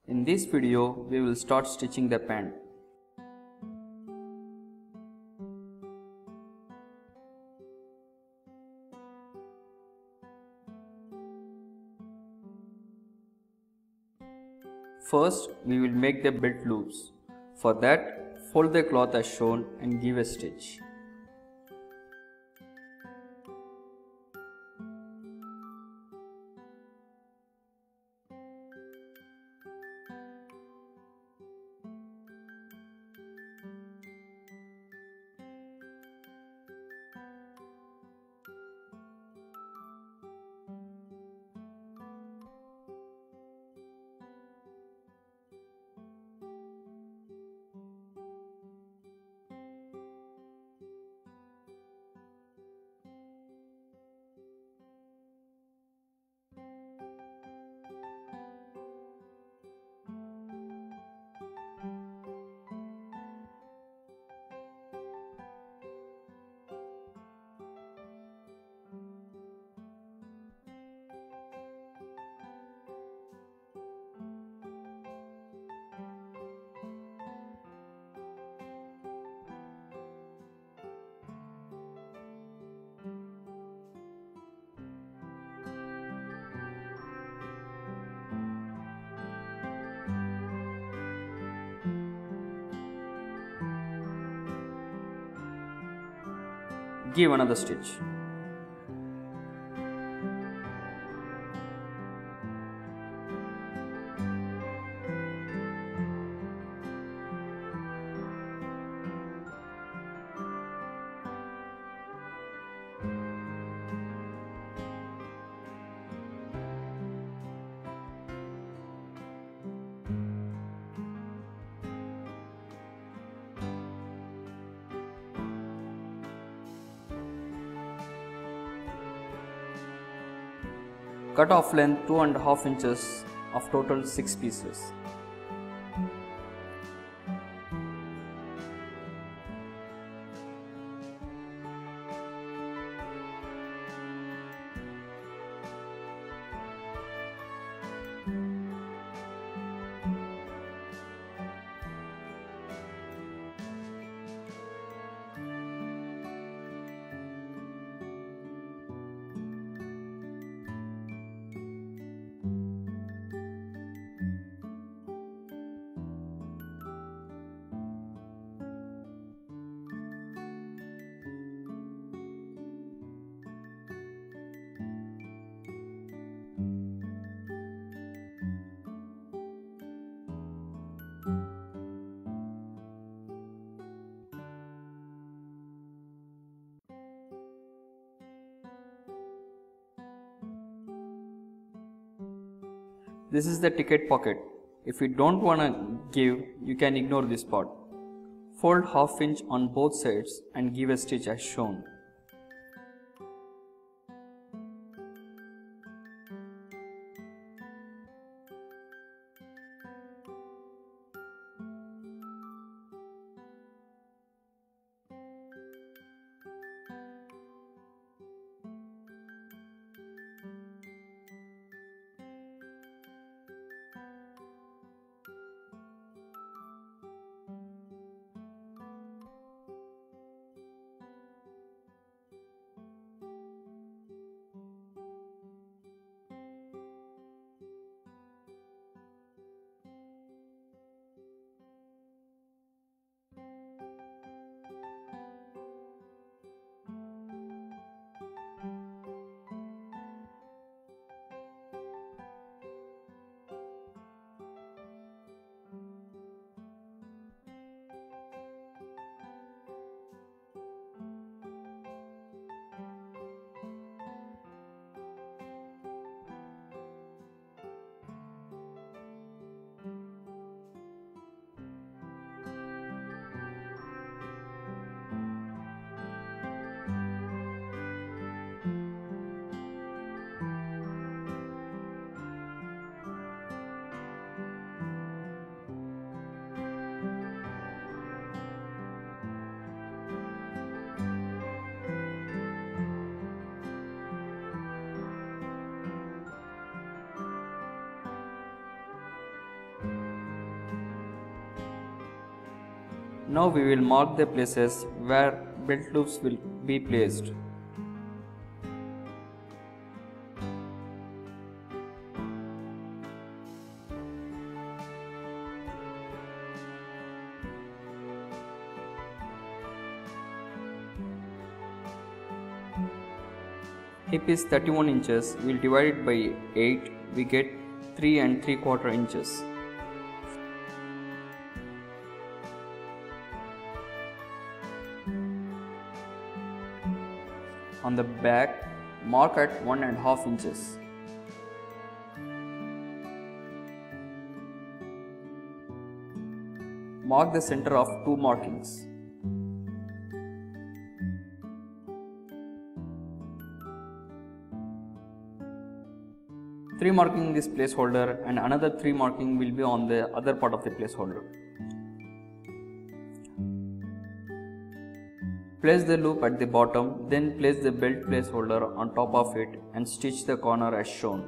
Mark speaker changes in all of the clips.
Speaker 1: In this video, we will start stitching the pant. First, we will make the belt loops. For that, fold the cloth as shown and give a stitch. Give another stitch. Cut off length 2.5 inches of total 6 pieces. This is the ticket pocket. If you don't want to give, you can ignore this part. Fold ½ inch on both sides and give a stitch as shown. Now we will mark the places where belt loops will be placed. Hip is 31 inches, we will divide it by 8, we get 3 and 3/4 inches. On the back, mark at 1.5 inches. Mark the center of two markings. Three marking this placeholder and another 3 marking will be on the other part of the placeholder. Place the loop at the bottom, then place the belt placeholder on top of it and stitch the corner as shown.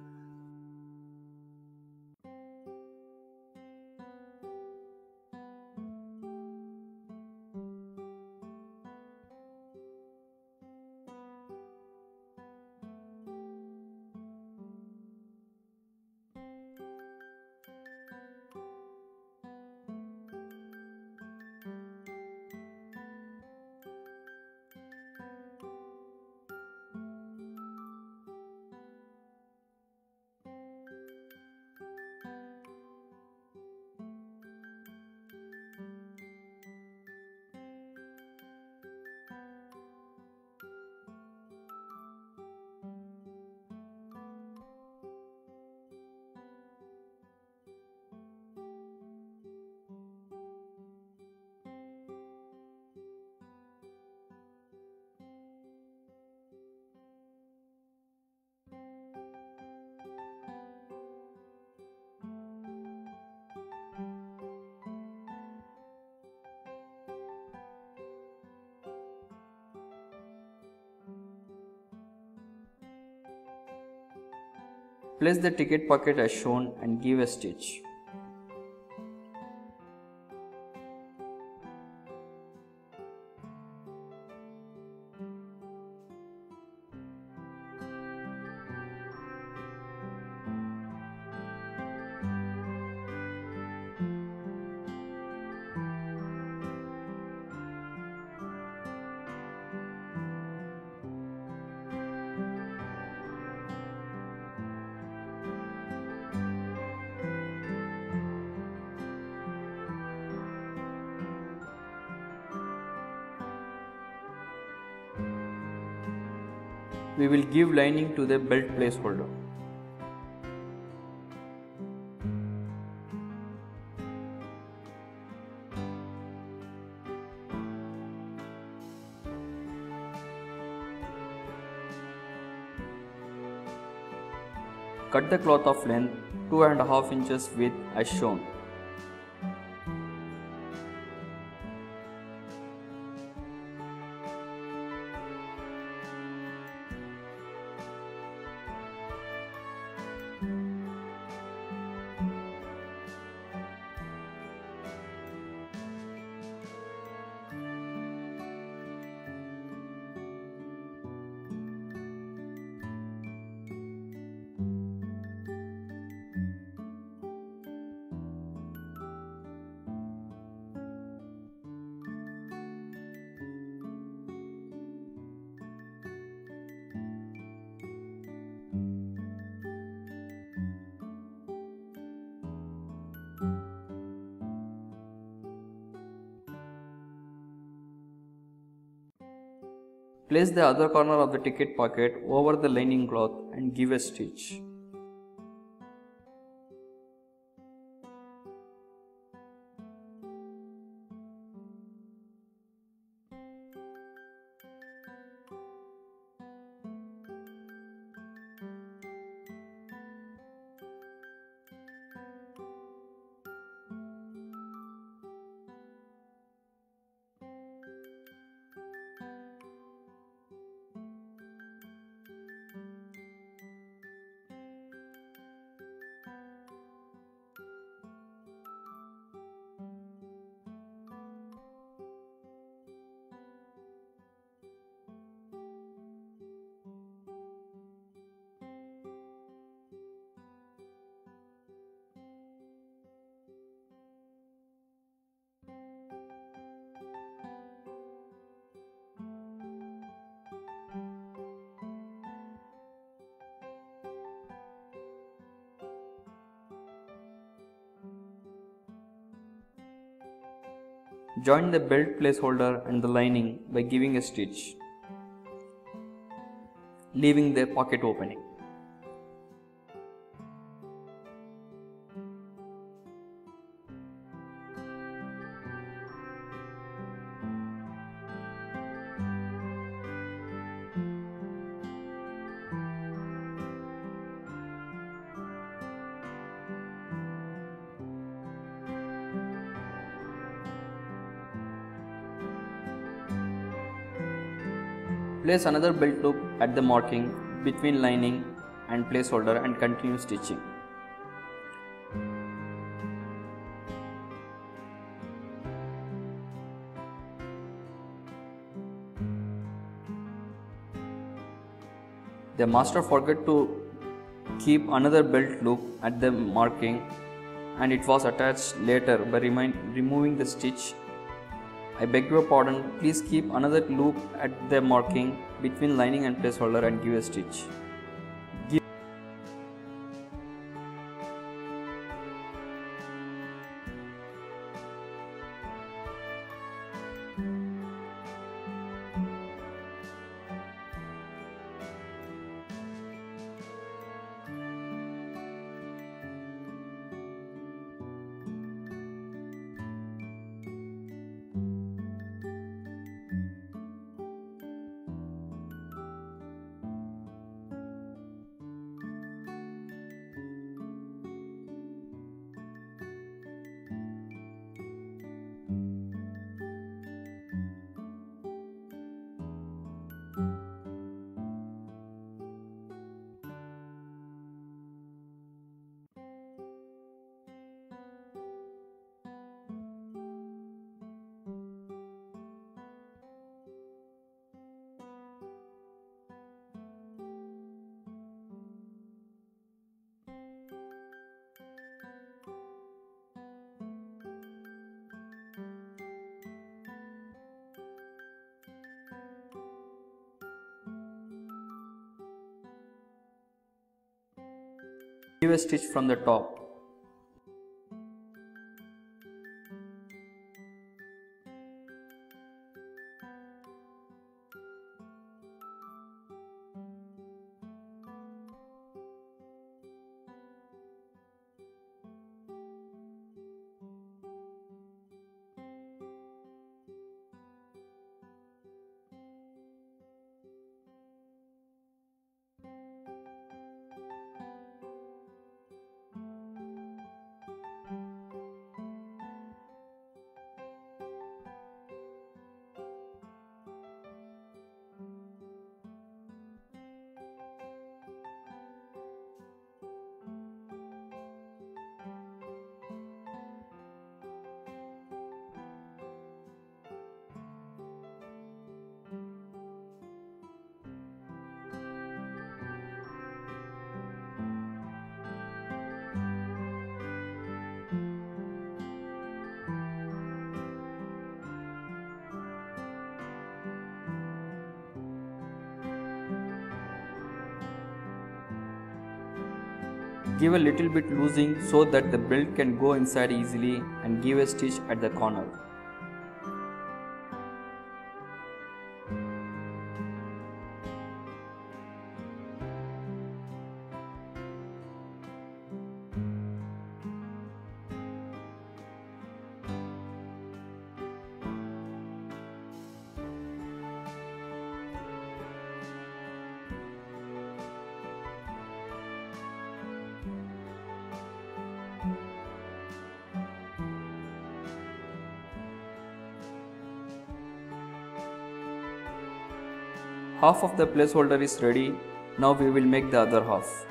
Speaker 1: Place the ticket pocket as shown and give a stitch. We will give lining to the belt placeholder. Cut the cloth of length 2.5 inches width as shown. Place the other corner of the ticket pocket over the lining cloth and give a stitch. Join the belt placeholder and the lining by giving a stitch, leaving the pocket opening. Place another belt loop at the marking between lining and placeholder and continue stitching. The master forgot to keep another belt loop at the marking and it was attached later by removing the stitch. I beg your pardon, please keep another loop at the marking between lining and placeholder and give a stitch. Give a stitch from the top. Give a little bit loosing so that the belt can go inside easily and give a stitch at the corner. Half of the placeholder is ready. Now we will make the other half.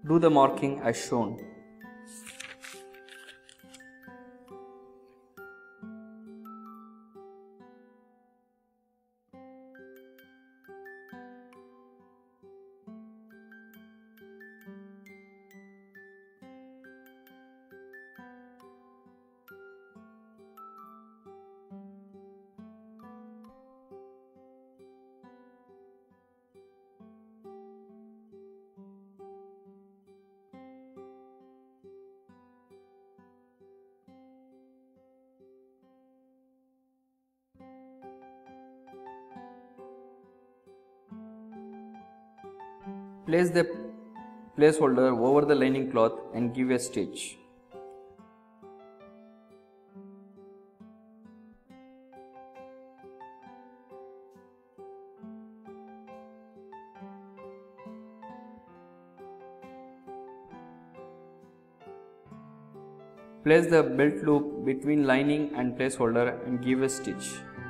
Speaker 1: Do the marking as shown. Place the placeholder over the lining cloth and give a stitch. Place the belt loop between lining and placeholder and give a stitch.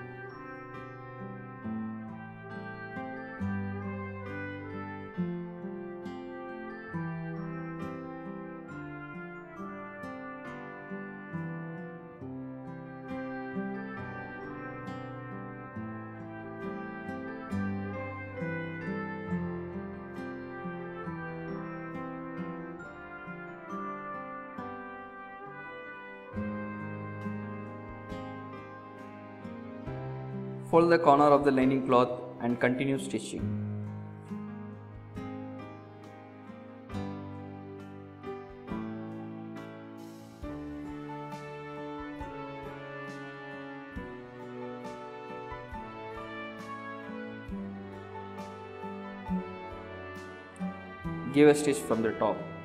Speaker 1: Fold the corner of the lining cloth and continue stitching. Give a stitch from the top.